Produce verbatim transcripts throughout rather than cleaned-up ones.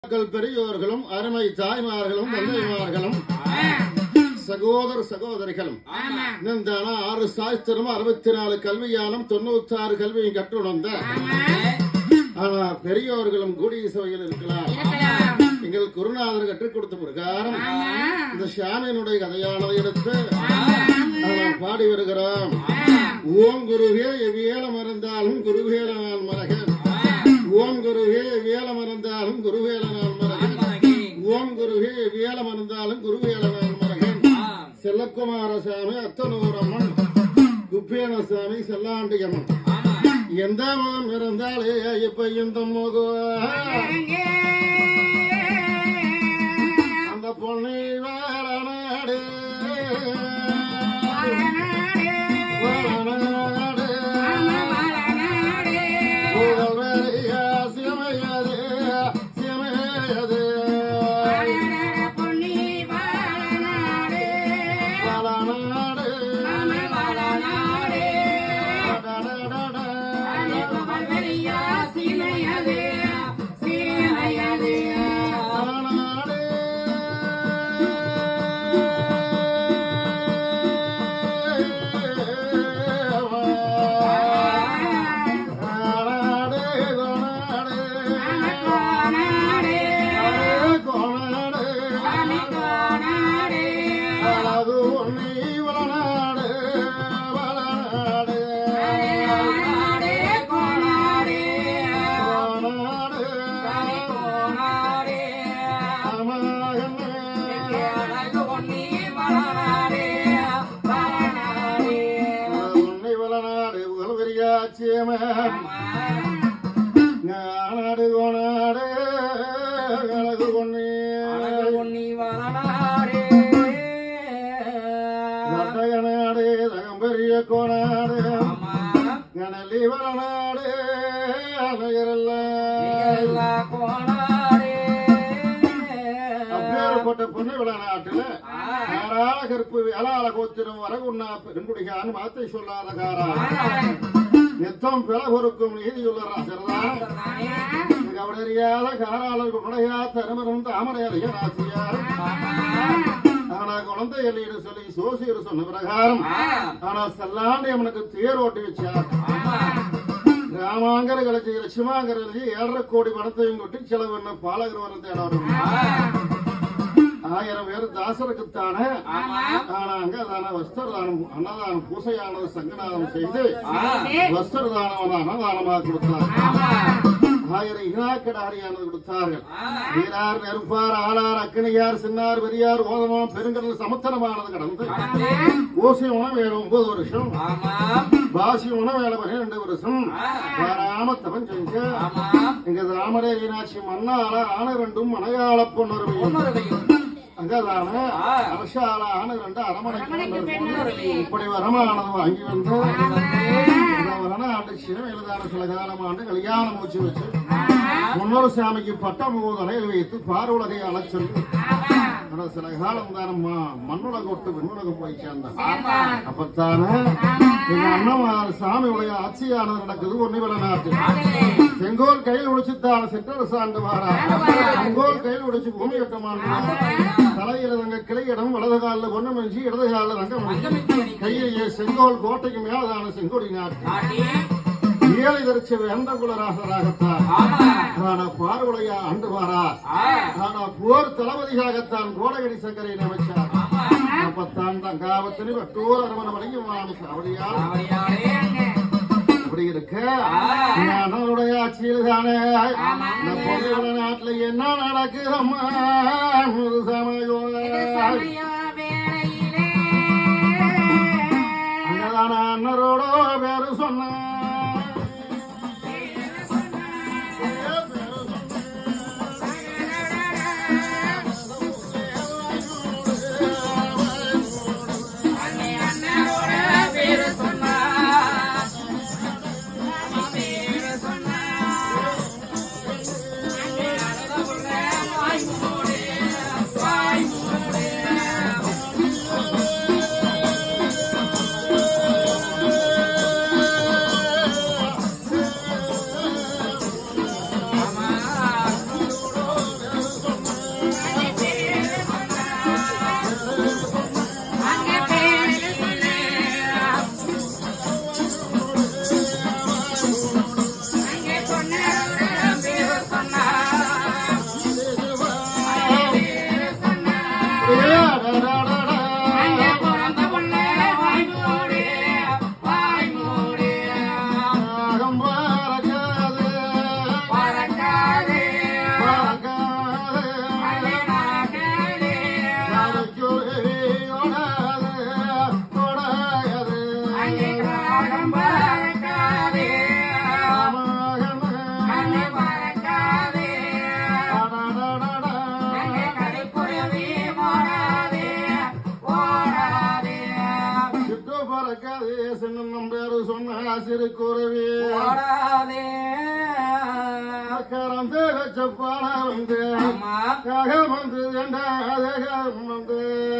பெரியோர்களும் அருமை தாய்மார்களும் தந்தைமார்களும் சகோதர சகோதரிகளும் ஆறு சாஸ்திரம் அறுபத்தி நாலு கல்வியாலும் தொண்ணூத்தி ஆறு கல்வியும் கற்றுணர்ந்த ஆனா பெரியோர்களும் கூடிய சபையில் இருக்கலாம். எங்கள் குருநாதர் கற்றுக் கொடுத்த பிரகாரம் இந்த சாமியினுடைய கதையானதை எடுத்து பாடி வருகிறோம். ஓம் குருவே எவ்வியலம் இருந்தாலும் குருவேல நான் மரகன். ஓம் குருவே எவ்வியலம் இருந்தாலும் குருவேல நான் மரகன். ஓம் குருவே எவ்வியலம் இருந்தாலும் குருவேல நான் மரகன். செல்லக்குமாரசாமி அத்தனூரம்மன் குப்பேனசாமி செல்லாண்டியம்மன் எந்த மதம் இருந்தாலே இப்ப இந்த முக அந்த பொண்ணை வேற நாடு நாடு கோனாடு கலகு கொன்னி கொன்னி வளநாடு நாடு தகம்பெரிய கோனாடு கனலி வளநாடு கோனாடு அப்பேற்பட்ட பொண்ணு வளநாட்டுல யாரால கருப்பு வேளாள கோத்திரம் வரகுண்ணா பெருங்குடிகான் வார்த்தை சொல்லாத காரா நித்தம் பிற பொறுக்கும் நீதியுள்ள கவடறியாத காராளர் குடையா தருமரும் தாமரையறிய ராசியார் ஆனா குழந்தை எல்லையிட சொல்லி சோசியர் சொன்ன பிரகாரம் ஆனா செல்லாண்டு அவனுக்கு தேர் ஓட்டி வச்சார். ராமாங்கர கலைச்சி லட்சுமாங்கர கலைச்சி ஏழரை கோடி பணத்தையும் கொட்டி செலவு என்ன பாலகர் வரும் தேடாரும் ஆயிரம் பேர் தாசருக்குத்தானே ஆனா அங்கதான வஸ்திரதானம் அன்னதானம் பூசையானது சங்கநாதம் செய்து வஸ்திரதானம் அன்னதானமாக கொடுத்தார். ஆயிரம் இனாக்கடாரியானது கொடுத்தார்கள். வீரார் நெருப்பார் ஆளார் அக்கனியார் சின்னார் பெரியார் ஓதமம் பெருங்கடல் சமுத்திரமானது கடந்து ஊசி உணவேல ஒன்பது வருஷம் பாசி உணவேல பன்னிரண்டு வருஷம் வராம தவன் செஞ்ச எங்க ராமரே மீனாட்சி மன்னால ஆன ரெண்டும் மனையாள பொன்னொருமையும் அங்கதான அரசால ஆன ரெண்டு அரமனை இப்படி வரமானது வாங்கி வந்து ஆண்டு சிவம் எழுதான சில காலம் ஆண்டு கல்யாணம் மூச்சு வச்சு முன்னொரு சாமிக்கு பட்டம் தலையில் வைத்து பார்வலகை அழைச்சல் சில காலம் தானம்மா மண்ணுலக விட்டு விண்ணுலகம் போய் சேர்ந்தான். அப்பத்தானே எங்க அண்ணன் சாமியுடைய ஆட்சியானது நடக்குது ஒன்னு விளநாட்டு செங்கோல் கையில் உடிச்சுத்தான சென்ற சாண்டு வாரா செங்கோல் கையில் உடிச்சு பூமி கட்டமான தலையில தங்க கிளையிடம் வலது காலில் பொண்ணு மெஞ்சி இடது காலில் தங்க கையிலேயே செங்கோல் கோட்டைக்கு மேலதான செங்கோடி நாட்டு ஏழை தரிச்ச எந்த குலராசராகத்தான் ஆனா பார்வலையா அண்டு வாரா ஆனா போர் தளபதியாகத்தான் கோடகிரி சங்கரை அமைச்சார். அப்பத்தான் தங்காவத்தினி வட்டூர் அரமணம் வழங்கி அவளியா அப்படி இருக்க அண்ணனுடைய ஆட்சியில் தானே நாட்டுல என்ன நடக்குதம்மா அங்கதான அண்ணரோட பேரு சொன்ன சிறு குருவி கறந்து வச்சப்பான வந்து ககம் வந்து எண்டாதகம் வந்து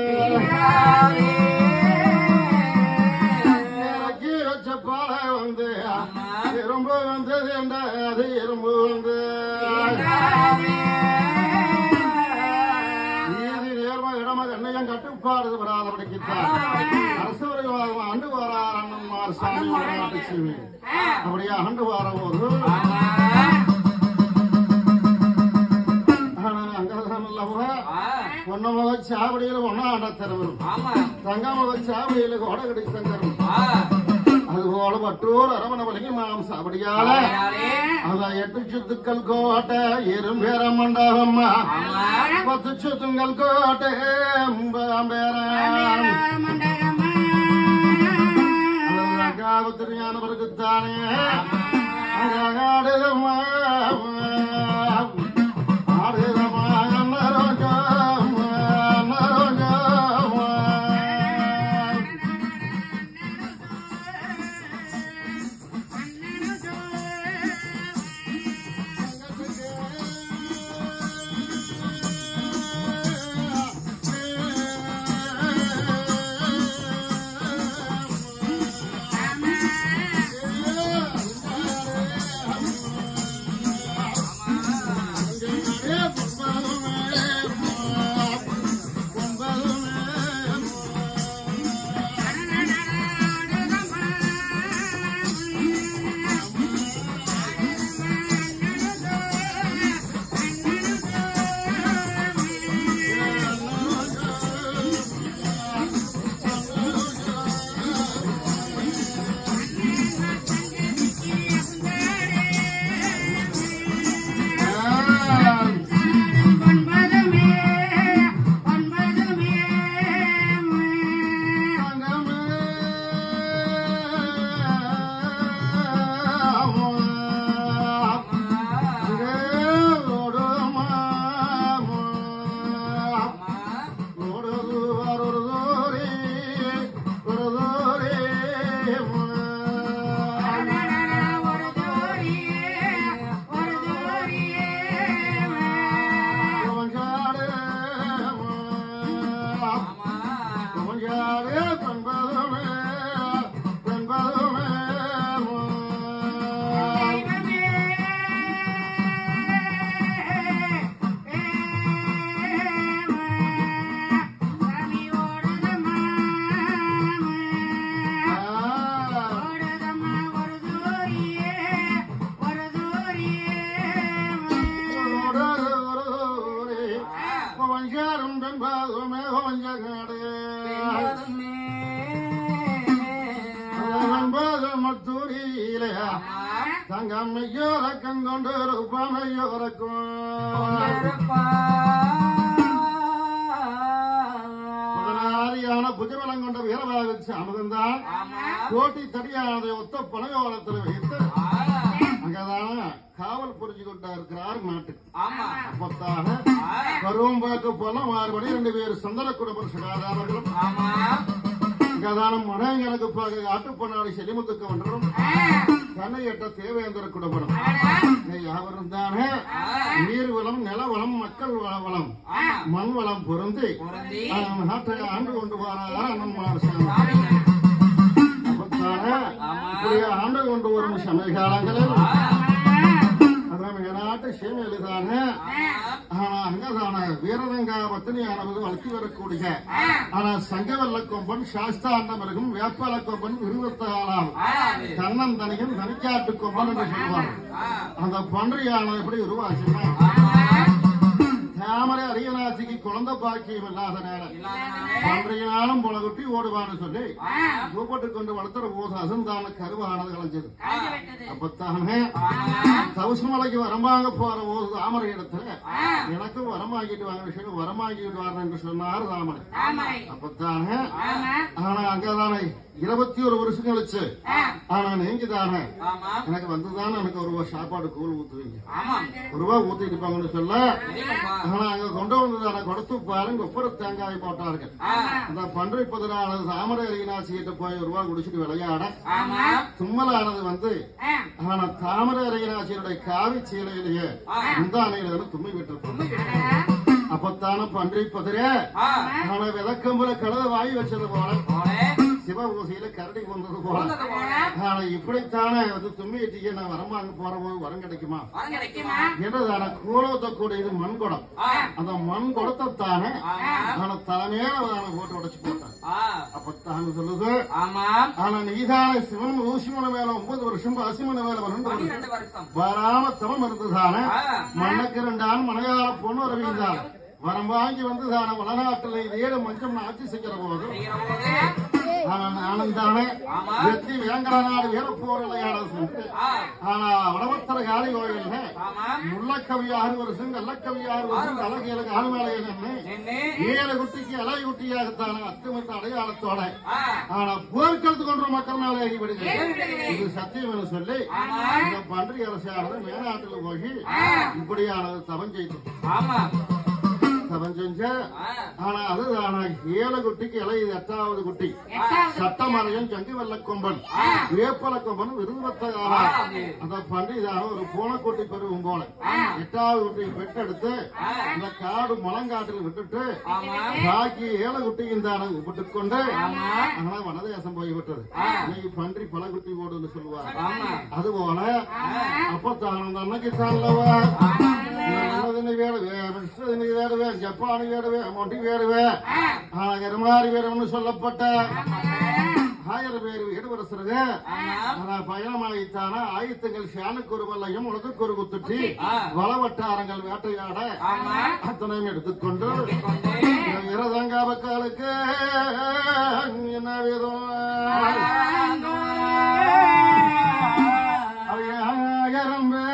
இறக்கி வச்சப்பான வந்து எறும்பு வந்தது எண்டாது எறும்பு வந்து நீதி நேர்ம இடம கண்ணையும் கட்டுப்பாடு வராதபடிக்குத்தான் அரசவர்கள் ஆண்டு வாரார் சாமி நாட்டு செய்வி அப்படியே ஆண்டு வார போது பொண்ணு முக சாவடியில ஒன்னா ஆண்ட தருவரும் தங்க முக சாவடியில கோடகடி சங்கரும் அதுபோல மற்றோர் அரவண வழங்கி மாம் சாவடியால அத எட்டு சுத்துக்கள் கோட்டை எறும்பேர மண்டபம்மா பத்து சுத்துங்கள் கோட்டை காவத்திரியானவருக்குத்தானே ஆடுதம்மா ஆடுதம்மா தங்கம்மையோரக்கம் கொண்டு ரூபமையோரக்கும் முதலாரியான புஜபலம் கொண்ட வீரவாக அமர்ந்தான் கோட்டி தடியானதை ஒத்த பனையோரத்தில் வைத்து அங்கதான காவல் புரிஞ்சு கொண்டா இருக்கிறார் நாட்டுக்கு அப்பத்தாக பருவம் பார்க்க போல மாறுபடி ரெண்டு பேர் சந்தன குடும்பம் சுகாதாரங்களும் கதானம் மனைங்களுக்கு ஆட்டுப்பண்ணாடி செலிமுத்துக்கு ஒன்றும் தன்னையற்ற தேவேந்திர குடும்பம் யாவரும் தானே நீர் வளம் நில வளம் மக்கள் வளம் மண் வளம் பொருந்தி நாட்டை ஆண்டு கொண்டு வராதா நம்மார் இப்படியே ஆண்டு கொண்டு வரும் சமய காலங்களில் நாட்டு சேமியலிதான ஆனா அங்கதான வீரரங்கா பத்தினியானது வளர்ச்சி வரக்கூடிய ஆனா சங்கவல்ல கொம்பன் சாஸ்தாண்டம் இருக்கும் வேப்பல கொம்பன் இருபத்தாறாம் கண்ணன் தனியும் தனிக்காட்டு கொம்பன் என்று சொல்வார் அந்த பன்றியானது எப்படி உருவாச்சுன்னா தாமரை அரியநாசிக்கு குழந்தை பாக்கியம் இல்லாத நேரம் பன்றியினாலும் புலகுட்டி ஓடுவான்னு சொல்லி கூப்பிட்டு கொண்டு வளர்த்துற போது அசந்தான கருவானது கலைஞ்சது அப்பத்தானே தவசு மலைக்கு வரம்பாங்க போற போது தாமரை இடத்துல எனக்கு வரமாக்கிட்டு வாங்க விஷயம் வரமாக்கிட்டு வரணும் என்று சொன்னார் ராமன். அப்பத்தானே ஆனா அங்கதானே இருபத்தி ஒரு வருஷம் கழிச்சு ஆனா நீங்க தானே எனக்கு வந்துதானே எனக்கு ஒரு ரூபா சாப்பாடு கூழ் ஊத்துவீங்க ஒரு ரூபா ஊத்திட்டு இருப்பாங்கன்னு சொல்ல ஆனா அங்க கொண்டு வந்ததான கொடுத்து பாருங்க ஒவ்வொரு தேங்காய் போட்டார்கள். அந்த பன்றை பதினானது தாமரை அரியநாசிகிட்ட போய் ஒரு ரூபா குடிச்சிட்டு விளையாட தும்மலானது வந்து ஆனா தாமரை அரியநாசியுடைய காவி சீலையிலேயே முந்தானையில தும்மி விட்டு அப்பத்தான பன்றை பதிரே ஆனா விளக்கம்புல கலத வாங்கி வச்சது போல சிவ ஊசியில கரடி வந்தது போல ஆனா இப்படித்தானே வந்து தும்மிட்டிக்கு நான் வரமாங்க போற போது வரம் கிடைக்குமா என்றதான கூலத்தக்கூடிய இது மண் குடம் அந்த மண் குடத்தை தானே ஆனா தலைமையில போட்டு உடைச்சு போட்டான். அப்பத்தான சொல்லுது ஆனா நீதான சிவன் ஊசிமன மேல ஒன்பது வருஷம் அசிமன மேல வந்து வராம தவம் இருந்ததானே மண்ணுக்கு ரெண்டான் மனையாள பொண்ணு ரவிந்தான் வரம் வாங்கி வந்துதான வளநாட்டில் ஏழு மஞ்சம் ஆட்சி செய்கிற போது ஆனந்தானே வெற்றி வேங்கட நாடு வீரப்போர் விளையாட சென்று ஆனா வடவத்தர காளி கோயில்ல முள்ளக்கவி ஆறு வருஷம் கள்ளக்கவி ஆறு வருஷம் அழகியலுக்கு ஆளுமலையில ஏழு குட்டிக்கு அழகு குட்டியாகத்தான அத்துமத்த அடையாளத்தோட ஆனா போர்க்களத்து கொன்ற மக்கள் மேலே ஏறிவிடுகிறது இது சத்தியம் என்று சொல்லி இந்த பன்றி அரசானது மேநாட்டில் போய் இப்படியானது தவம் செய்து தவம் செஞ்ச ஆனா அது ஆனா ஏழு குட்டிக்கு இலை எட்டாவது குட்டி சட்டமறையும் ஜங்கு வெள்ள கொம்பன் வேப்பல கொம்பன் விருதுவத்தகாரா அந்த பண்டிதான ஒரு பூனைக்குட்டி பெருவும் போல எட்டாவது குட்டியை பெற்றெடுத்து இந்த காடு முழங்காட்டில் விட்டுட்டு பாக்கி ஏழு குட்டியும் தானே விட்டுக் கொண்டு ஆனா வனதேசம் போய்விட்டது இன்னைக்கு பன்றி பல குட்டி போடுன்னு சொல்லுவாங்க. அது போல அப்பத்தான அன்னைக்கு தானவா வேடுவே ஜப்பானு வேடுவே மொட்டி வேடுவே கருமாரி வேடுவன்னு சொல்லப்பட்ட ஆயிரம் பேர் வீடுபரசுறது பயணமாயித்தான ஆயுத்தங்கள் சேனுக்கு ஒரு வல்லையும் உலகுக்கு ஒரு குத்துட்டி வளவட்டாரங்கள் வேட்டையாட அத்தனையும் எடுத்துக்கொண்டு இரதங்கா மக்களுக்கு என்ன விதம் ஆயிரம் பேர்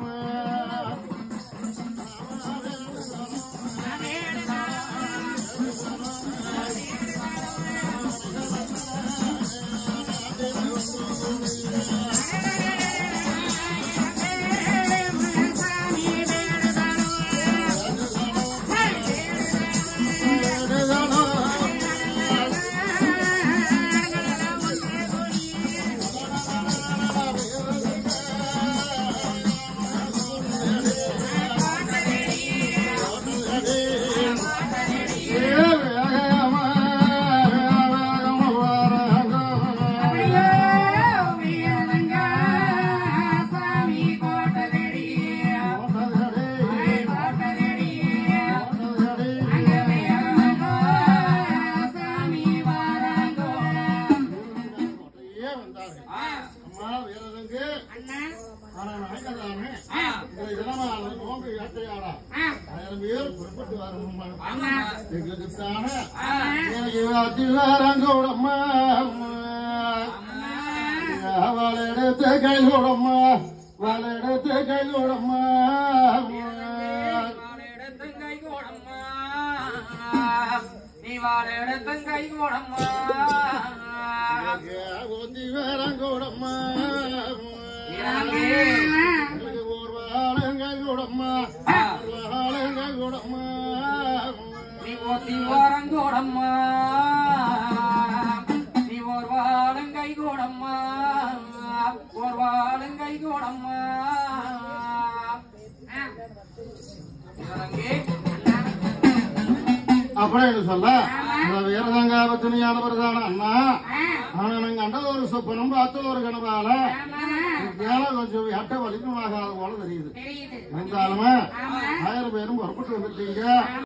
ൂടമ്മ വലയെടുത്ത് കൈകൂടമ്മ വലയെടുത്ത് കൈകൂടമ്മ നീ വാളയെടുത്ത് കൈകൂടമ്മ വേരം കൂടമ്മ ഓർവാളും കൈകൂടമ്മ ഓർവാളും കൈകൂടമ്മ நீ ஓத்தி வாரங்கோடம்மா நீ ஓர்வாளுங்கை கோடம்மா ஓர்வாளுங்கை கோடம்மா அப்படின்னு சொல்ல வீரதங்காபத்தினியானவர் தானே அண்ணா ஆனா நாங்க அண்டது ஒரு சொப்பனம் பார்த்தது ஒரு கனவால கொஞ்சம் எட்ட வலிக்குமாகாத போல தெரியுது இருந்தாலுமே ஆயிரம் பேரும் புறப்பட்டு வந்துட்டீங்க.